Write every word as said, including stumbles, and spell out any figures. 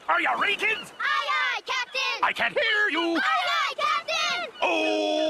Are you ready, kids? Aye, aye, Captain! I can't hear you. Aye, aye, Captain! Oh!